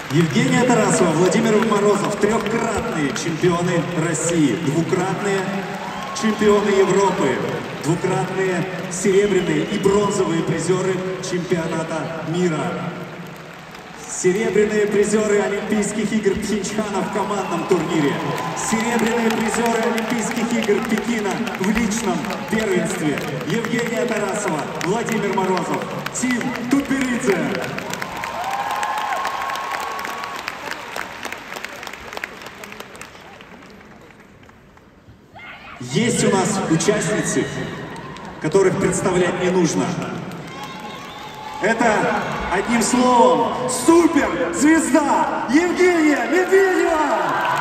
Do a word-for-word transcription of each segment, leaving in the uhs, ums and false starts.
Евгения Тарасова, Владимир Морозов, трехкратные чемпионы России, двукратные чемпионы Европы, двукратные серебряные и бронзовые призеры чемпионата мира. Серебряные призеры Олимпийских игр Пхенчхана в командном турнире. Серебряные призеры Олимпийских игр Пекина в личном первенстве. Евгения Тарасова, Владимир Морозов, Тим Тутберидзе. Есть у нас участницы, которых представлять не нужно. Это, одним словом, суперзвезда Евгения Медведева!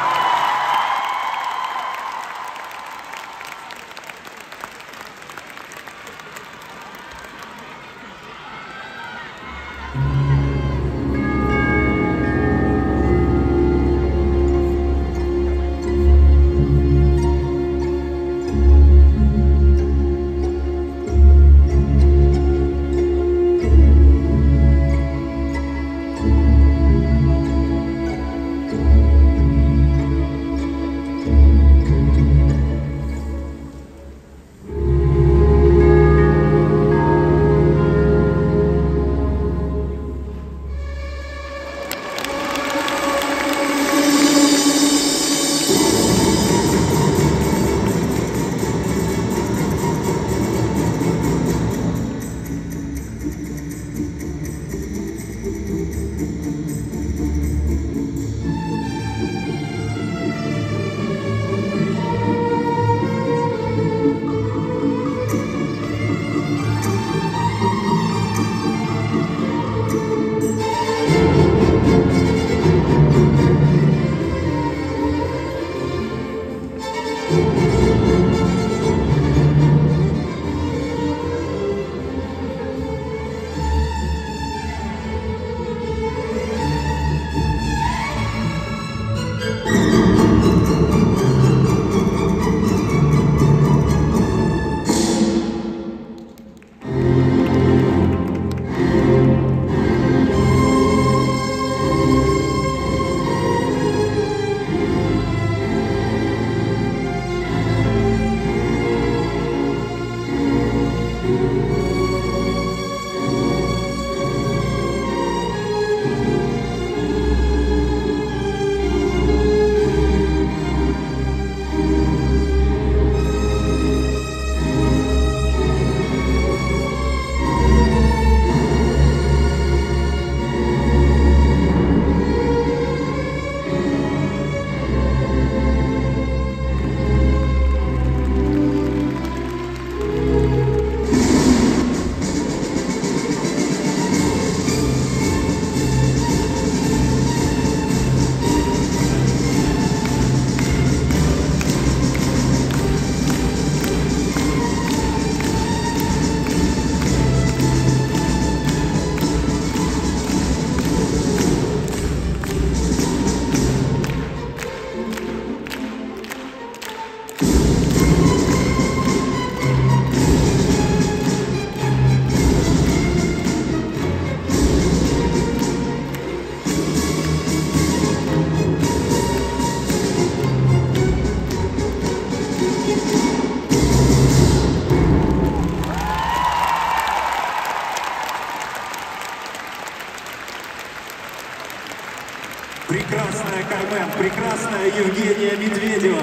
Прекрасная Кармен, прекрасная Евгения Медведева.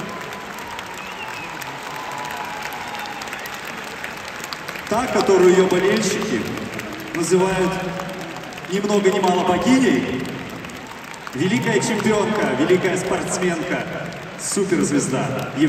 Та, которую ее болельщики называют ни много ни мало богиней, великая чемпионка, великая спортсменка, суперзвезда.